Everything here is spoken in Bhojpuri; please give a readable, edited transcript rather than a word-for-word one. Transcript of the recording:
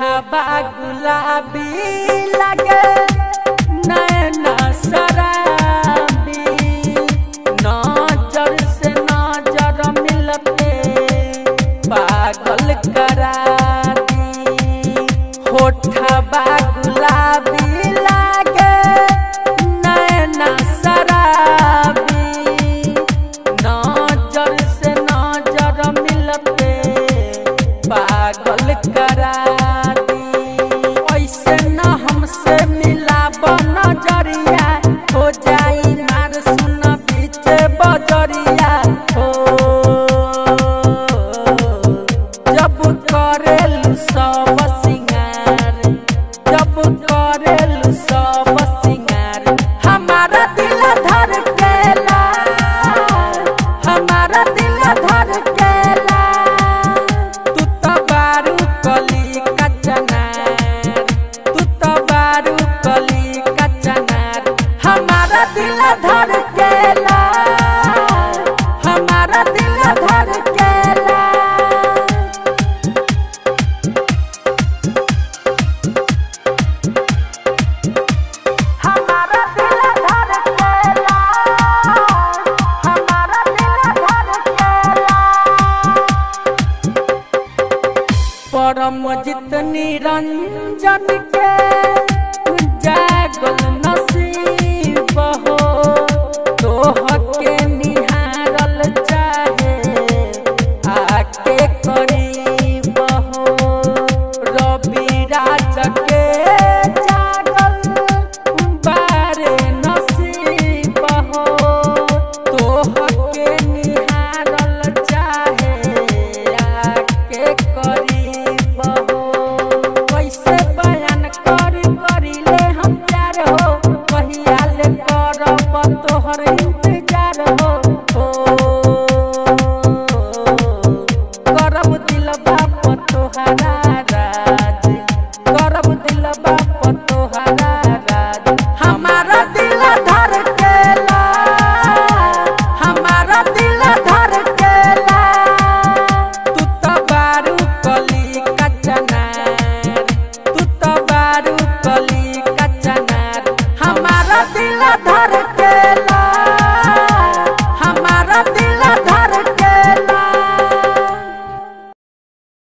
होठबा गुलाबी लगे नैना शराबी, नजर से नजर मिलते पागल करा दी। होठबा गुलाबी लगे नैना शराबी, नजर से नजर मिलते पागल करा दी। ऐसे न हमसे मिलाब नजरिया, हो जाई मार सुन बीच बजरिया हो। जब करेलू सब सिंगार, जब करेलू सब सिंगार, हमारा दिल धड़केला, हमारा दिल धड़केला। तू तो बारू कली का चनार, तू तो बारू कली का चनार, हमारा दिल धड़केला, हमारा दिल धड़केला। हमारा दिल धड़केला, हमारा दिल धड़केला। परमजित निरंजन के जागल नसीब हो, तोहके निहारल चाहे आके करीब हो। रवि राज के जागल बारे नसीब हो, तोहके निहारल चाहे आके करीब हो। कैसे बयान करिले हम प्यार हो, कहिया ले करब तोहर